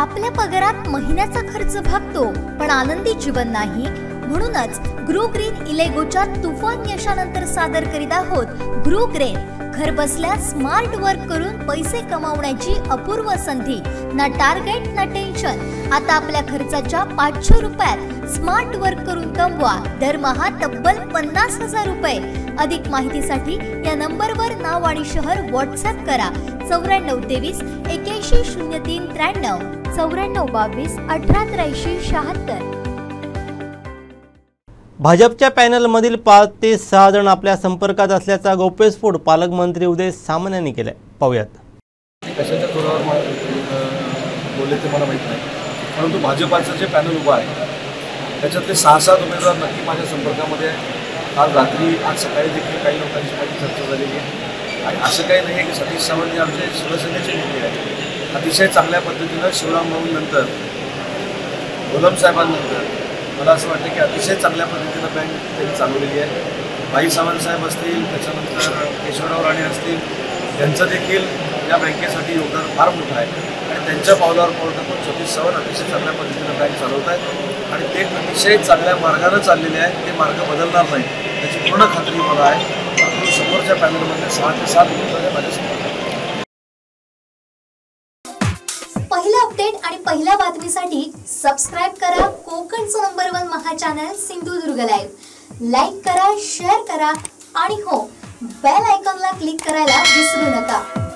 आपल्या पगारात महिन्याचा खर्च भागतो पण आनंदी जीवन नाही। म्हणूनच ग्रो ग्रीन इलेगोच्या तुफान यशानंतर सादर करीत आहोत ग्रो ग्रीन घर बसल्या स्मार्ट वर्क करून पैसे कमावण्याची अपूर्व संधी। ना टार्गेट ना टेन्शन। आता आपल्या खर्चाच्या 500 रुपयात स्मार्ट वर्क करून कमवा दरमहा तब्बल 50,000 रुपये। अधिक माहितीसाठी या नंबरवर नाव आणि शहर व्हॉट्सअप करा 9423 810393 9422 188376। भाजपच्या पॅनलमधील 5 ते 6 जण आपल्या संपर्कात असल्याचा गौप्यस्फोट पालकमंत्री उदय सामंत यांनी केलाय। पाहूयात। कशाच्या जोरावर बोलले ते मला माहित नाही, परंतु भाजपाचं जे पॅनल उभा आहे त्याच्यातले 6-7 उमेदवार नक्की माझ्या संपर्कामध्ये काल रात्री आज सकाळी देखील काही लोकांची माझी चर्चा झालेली आहे। आणि असं काही नाही आहे की सतीश सावंत आमचे शिवसेनेचे नेते आहेत। अतिशय चांगल्या पद्धतीनं शिवराम भाऊंनंतर गोलम साहेबांनंतर मला असं वाटतं की अतिशय चांगल्या पद्धतीनं बँक त्यांनी चालवलेली आहे। भाई सावंत साहेब असतील, त्याच्यानंतर केशवराव राणे असतील, त्यांचं देखील या बँकेसाठी योगदान फार मोठं आहे। आणि त्यांच्या पावलावर पाऊल टाकून सतीश सावंत अतिशय चांगल्या पद्धतीनं बँक चालवत आहेत आणि ते अतिशय चांगल्या मार्गानं चाललेले आहेत। ते मार्ग बदलणार नाही याची पूर्ण खात्री मला आहे। समोरच्या पॅनलमध्ये 6 ते 7 उमेदवार माझ्यासमोर। पहिला अपडेट आणि पहिल्या बातमीसाठी सबस्क्राइब करा कोकणचं नंबर 1 महा चॅनल सिंधुदुर्ग लाईव्ह। लाईक करा, शेअर करा आणि हो बेल आयकॉनला क्लिक करायला विसरू नका।